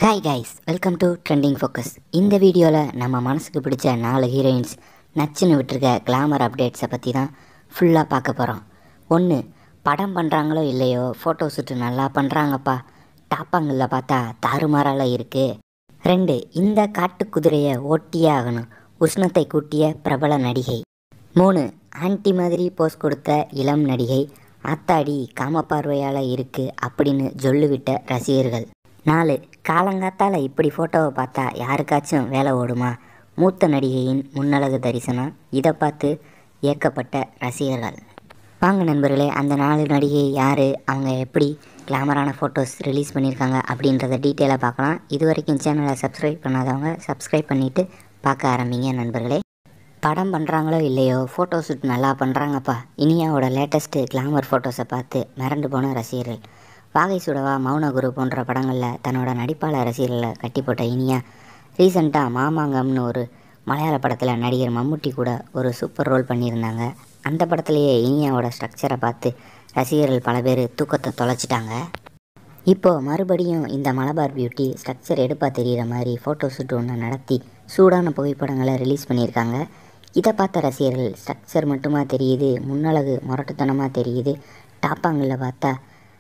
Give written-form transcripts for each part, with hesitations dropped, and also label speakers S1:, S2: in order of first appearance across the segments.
S1: Hi guys, welcome to trending focus. இந்த வீடியோவில் நம்ம மனசுக்கு பிடிச்ச 4 ஹீரோயின்ஸ் நச்சுன்னு விட்டுருக்க கிளாமர் அப்டேட்ஸை பற்றி தான் ஃபுல்லாக பார்க்க போகிறோம். 1. படம் பண்ணுறாங்களோ இல்லையோ ஃபோட்டோ ஷூட்டு நல்லா பண்ணுறாங்கப்பா, டாப்பாங்களில் பார்த்தா தாறுமாறால இருக்குது. 2. இந்த காட்டு குதிரையை ஓட்டியே ஆகணும், உஷ்ணத்தை கூட்டிய பிரபல நடிகை. 3. ஆன்டி மாதிரி போஸ் கொடுத்த இளம் நடிகை, ஆத்தாடி காமப்பார்வையால் இருக்குது அப்படின்னு சொல்லிவிட்ட ரசிகர்கள். 4. காலங்காத்தால் இப்படி ஃபோட்டோவை பார்த்தா யாருக்காச்சும் வேலை ஓடுமா, மூத்த நடிகையின் முன்னழகு தரிசனம். இதை பார்த்து ஏற்கப்பட்ட ரசிகர்கள். வாங்க நண்பர்களே, அந்த 4 நடிகை யார், அவங்க எப்படி கிளாமரான ஃபோட்டோஸ் ரிலீஸ் பண்ணியிருக்காங்க அப்படின்றத டீட்டெயிலாக பார்க்கலாம். இது வரைக்கும் சேனலை சப்ஸ்கிரைப் பண்ணாதவங்க சப்ஸ்கிரைப் பண்ணிவிட்டு பார்க்க ஆரம்பிங்க நண்பர்களே. படம் பண்ணுறாங்களோ இல்லையோ ஃபோட்டோ ஷூட் நல்லா பண்ணுறாங்கப்பா. இனியாவோட லேட்டஸ்ட்டு கிளாமர் ஃபோட்டோஸை பார்த்து மிரண்டு போன ரசிகர்கள். வாகை சுடவா, மௌனகுரு போன்ற படங்களில் தன்னோட நடிப்பாளர் ரசிகர்களை கட்டி போட்ட இனியா ரீசெண்டாக மாமாங்கம்னு ஒரு மலையாள படத்தில் நடிகர் மம்முட்டி கூட ஒரு சூப்பர் ரோல் பண்ணியிருந்தாங்க. அந்த படத்துலேயே இனியாவோட ஸ்ட்ரக்சரை பார்த்து ரசிகர்கள் பல பேர் தூக்கத்தை தொலைச்சிட்டாங்க. இப்போது மறுபடியும் இந்த மலபார் பியூட்டி ஸ்ட்ரக்சர் எடுப்பாக தெரிகிற மாதிரி ஃபோட்டோ ஷூட் ஒன்று நடத்தி சூடான புகைப்படங்களை ரிலீஸ் பண்ணியிருக்காங்க. இதை பார்த்த ரசிகர்கள் ஸ்ட்ரக்சர் மட்டுமா தெரியுது, முன்னழகு முரட்டுத்தனமாக தெரியுது, டாப்பாங்களில் பார்த்தா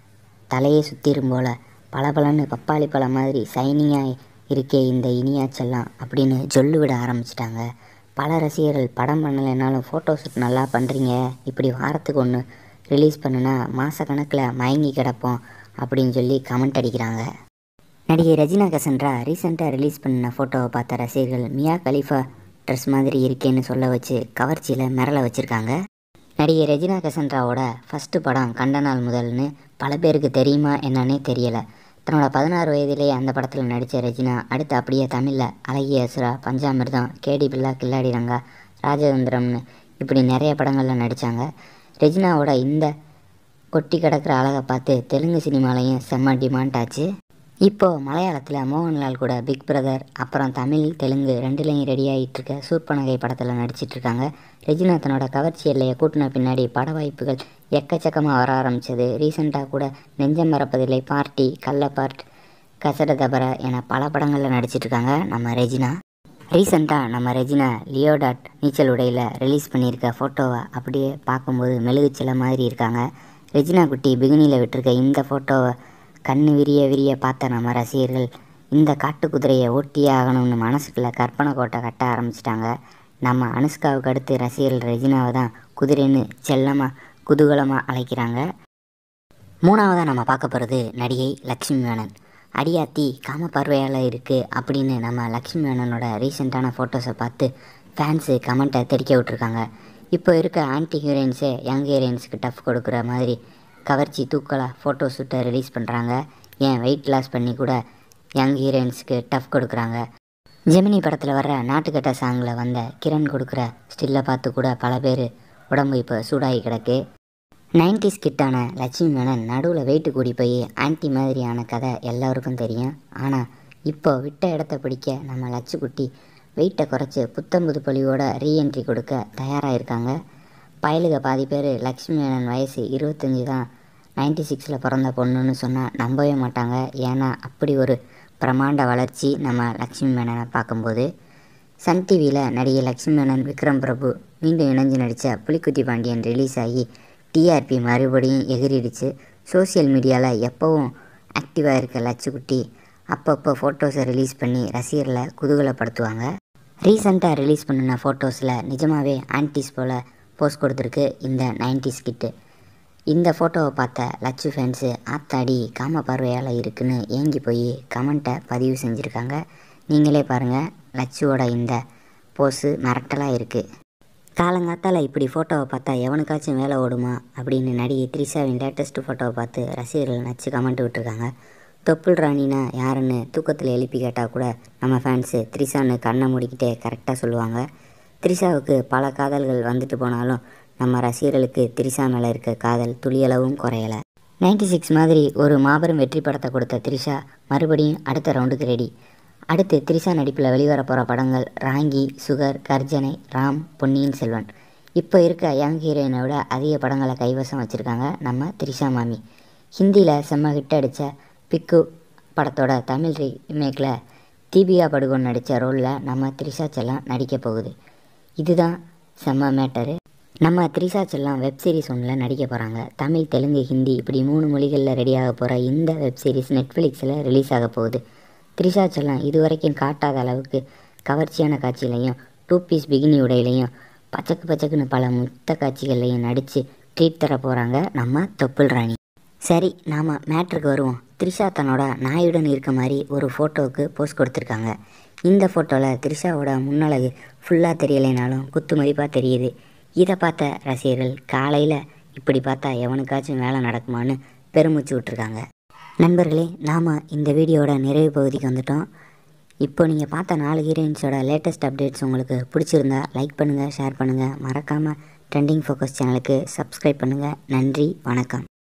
S1: தலையே சுற்றிரும் போல் பளபளன்னு பப்பாளி பழம் மாதிரி சைனிங்காக இருக்கே இந்த இனியாச்செல்லாம் அப்படின்னு சொல்லிவிட ஆரம்பிச்சிட்டாங்க. பல ரசிகர்கள் படம் பண்ணலைனாலும் ஃபோட்டோ ஷூட் நல்லா பண்ணுறீங்க, இப்படி வாரத்துக்கு ஒன்று ரிலீஸ் பண்ணுனா மாதக்கணக்கில் மயங்கி கிடப்போம் அப்படின்னு சொல்லி கமெண்ட் அடிக்கிறாங்க. நடிகை ரெஜினா கசன்ட்ரா ரீசெண்டாக ரிலீஸ் பண்ணின ஃபோட்டோவை பார்த்த ரசிகர்கள் மியா கலீஃபா ட்ரெஸ் மாதிரி இருக்கேன்னு சொல்ல வச்சு கவர்ச்சியில் மிரள வச்சுருக்காங்க. நடிகை ரெஜினா கசன்ட்ராவோட ஃபஸ்ட்டு படம் கண்ட நாள் முதல்னு பல பேருக்கு தெரியுமா என்னன்னே தெரியலை. தன்னோட 16 வயதிலேயே அந்த படத்தில் நடித்த ரெஜினா அடுத்து அப்படியே தமிழில் அழகிய அசுரா, பஞ்சாமிர்தம், கேடி பில்லா, கில்லாடி ரங்கா, ராஜதந்திரம்னு இப்படி நிறைய படங்களில் நடித்தாங்க. ரெஜினாவோட இந்த கொட்டி கிடக்கிற அழகை பார்த்து தெலுங்கு சினிமாலையும் செம்ம டிமாண்ட் ஆச்சு. இப்போது மலையாளத்தில் மோகன்லால் கூட பிக் பிரதர், அப்புறம் தமிழ் தெலுங்கு ரெண்டுலேயும் ரெடி ஆகிட்டுருக்க சூர்பனகை படத்தில் நடிச்சிட்ருக்காங்க. ரெஜினா தன்னோட கவர்ச்சி எல்லையை கூட்டின பின்னாடி பட வாய்ப்புகள் எக்கச்சக்கமாக வர ஆரம்பித்தது. ரீசெண்டாக கூட நெஞ்சம் மறப்பதில்லை, பார்ட்டி, கள்ள பார்ட், கசட தபர என பல படங்களில் நடிச்சிட்ருக்காங்க நம்ம ரெஜினா. ரீசெண்டாக நம்ம ரெஜினா லியோடாட் நீச்சல் உடையில் ரிலீஸ் பண்ணியிருக்க ஃபோட்டோவை அப்படியே பார்க்கும்போது மெழுகுச்சில மாதிரி இருக்காங்க. ரெஜினா குட்டி பிகினியில் விட்டுருக்க இந்த ஃபோட்டோவை கண்ணு விரிய விரிய பார்த்த நம்ம ரசிகர்கள் இந்த காட்டு குதிரையை ஓட்டியே ஆகணும்னு மனசுக்குள்ளே கற்பனை கோட்டை கட்ட ஆரம்பிச்சிட்டாங்க. நம்ம அனுஷ்காவுக்கு அடுத்து ரசிகர்கள் ரெஜினாவை தான் குதிரைன்னு செல்லமாக குதூகலமாக அழைக்கிறாங்க. 3ஆவதாக நம்ம பார்க்க போகிறது நடிகை லக்ஷ்மி மேனன். அடியாத்தி காம பார்வையால் இருக்குது அப்படின்னு நம்ம லக்ஷ்மி மேனனோட ரீசெண்டான ஃபோட்டோஸை பார்த்து ஃபேன்ஸு கமெண்ட்டை தெறிக்க விட்ருக்காங்க. இப்போ இருக்க ஆன்டி ஹீரோயின்ஸே யங் ஹீரோயின்ஸுக்கு டஃப் கொடுக்குற மாதிரி கவர்ச்சி தூக்கலாக ஃபோட்டோ ஷூட்டை ரிலீஸ் பண்ணுறாங்க. ஏன் வெயிட் லாஸ் பண்ணி கூட யங் ஹீரோயின்ஸுக்கு டஃப் கொடுக்குறாங்க. ஜெமினி படத்தில் வர்ற நாட்டுக்கட்ட சாங்கில் வந்த கிரண் கொடுக்குற ஸ்டில்லை பார்த்து கூட பல பேர் உடம்பு இப்போ சூடாகி கிடக்கு. 90s கிட்டான லட்சுமி மேனன் நடுவில் வெயிட்டு கூடி போய் ஆன்டி மாதிரியான கதை எல்லாருக்கும் தெரியும். ஆனால் இப்போ விட்ட இடத்த பிடிக்க நம்ம லட்சு குட்டி வெயிட்டை குறைச்சி புத்தம்புது பொலிவோட ரீஎன்ட்ரி கொடுக்க தயாராக இருக்காங்க. பயலுக பாதி பேர் லக்ஷ்மி மேனன் வயசு 25 தான், 96ல் பிறந்த பொண்ணுன்னு சொன்னால் நம்பவே மாட்டாங்க. ஏன்னா அப்படி ஒரு பிரமாண்ட வளர்ச்சி நம்ம லக்ஷ்மி மேனனை பார்க்கும்போது. சன் டிவியில் நடிகை லக்ஷ்மி மேனன், விக்ரம் பிரபு மீண்டும் இணைஞ்சு நடித்த புலிக்குட்டி பாண்டியன் ரிலீஸ் ஆகி டிஆர்பி மறுபடியும் எகிரிடுச்சு. சோசியல் மீடியாவில் எப்போவும் ஆக்டிவாக இருக்க லட்சுக்குட்டி அப்பப்போ ஃபோட்டோஸை ரிலீஸ் பண்ணி ரசிகர்களை குதூகலப்படுத்துவாங்க. ரீசெண்டாக ரிலீஸ் பண்ணின ஃபோட்டோஸில் நிஜமாகவே ஆன்டிஸ் போல் போஸ்ட் கொடுத்துருக்கு இந்த 90s கிட்டு. இந்த ஃபோட்டோவை பார்த்த லட்சு ஃபேன்ஸு ஆத்தாடி காம பார்வையால் இருக்குன்னு ஏங்கி போய் கமெண்ட்டை பதிவு செஞ்சுருக்காங்க. நீங்களே பாருங்கள், லட்சுவோட இந்த போஸு மிரட்டலாக இருக்குது. காலங்காத்தால் இப்படி ஃபோட்டோவை பார்த்தா எவனுக்காச்சும் வேலை ஓடுமா அப்படின்னு நடிகை த்ரிஷாவின் லேட்டஸ்ட்டு ஃபோட்டோவை பார்த்து ரசிகர்கள் நச்சு கமெண்ட் விட்டுருக்காங்க. தொப்புள் ராணினா யாருன்னு தூக்கத்தில் எழுப்பி கேட்டால் கூட நம்ம ஃபேன்ஸு த்ரிஷான்னு கண்ணை மூடிக்கிட்டே கரெக்டாக சொல்லுவாங்க. த்ரிஷாவுக்கு பல காதல்கள் வந்துட்டு போனாலும் நம்ம ரசிகர்களுக்கு த்ரிஷா மேலே இருக்க காதல் துளியளவும் குறையலை. 96 மாதிரி ஒரு மாபெரும் வெற்றி படத்தை கொடுத்த த்ரிஷா மறுபடியும் அடுத்த ரவுண்டுக்கு ரெடி. அடுத்து த்ரிஷா நடிப்பில் வெளிவர போகிற படங்கள் ராங்கி, சுகர், கர்ஜனை, ராம், பொன்னியின் செல்வன். இப்போ இருக்க யங் ஹீரோயினை விட அதிக படங்களை கைவசம் வச்சுருக்காங்க நம்ம த்ரிஷா மாமி. ஹிந்தியில் செம்ம ஹிட் அடித்த பிக்கு படத்தோட தமிழ் ரீமேக்கில் தீபிகா படுகோன் நடித்த ரோலில் நம்ம த்ரிஷா செல்லம் நடிக்க போகுது. இதுதான் செம்ம மேட்டரு. நம்ம த்ரிஷா செல்லம் வெப் சீரிஸ் ஒன்றில் நடிக்க போகிறாங்க. தமிழ், தெலுங்கு, ஹிந்தி இப்படி 3 மொழிகளில் ரெடியாக போகிற இந்த வெப் சீரிஸ் நெட்ஃப்ளிக்ஸில் ரிலீஸ் ஆக போகுது. த்ரிஷா செல்லம் இதுவரைக்கும் காட்டாத அளவுக்கு கவர்ச்சியான காட்சியிலையும் 2 பீஸ் பிகினி உடையிலையும் பச்சக்குன்னு பல முத்த காட்சிகள்லையும் நடித்து ட்ரீட் தர போகிறாங்க நம்ம தொப்புள் ராணி. சரி, நாம் மேட்ருக்கு வருவோம். த்ரிஷா தன்னோட நாயுடன் இருக்க மாதிரி ஒரு ஃபோட்டோவுக்கு போஸ்ட் கொடுத்துருக்காங்க. இந்த ஃபோட்டோவில் த்ரிஷாவோட முன்னழகு ஃபுல்லாக தெரியலைனாலும் குத்து மதிப்பாக தெரியுது. இதை பார்த்த ரசிகர்கள் காலையில் இப்படி பார்த்தா எவனுக்காச்சும் வேலை நடக்குமான்னு பெருமூச்சு விட்டுருக்காங்க. நண்பர்களே, நாம் இந்த வீடியோட நிறைவு பகுதிக்கு வந்துட்டோம். இப்போ நீங்கள் பார்த்த 4 ஹீரோயின்ஸோட லேட்டஸ்ட் அப்டேட்ஸ் உங்களுக்கு பிடிச்சிருந்தா லைக் பண்ணுங்கள், ஷேர் பண்ணுங்கள். மறக்காமல் ட்ரெண்டிங் ஃபோக்கஸ் சேனலுக்கு சப்ஸ்கிரைப் பண்ணுங்கள். நன்றி, வணக்கம்.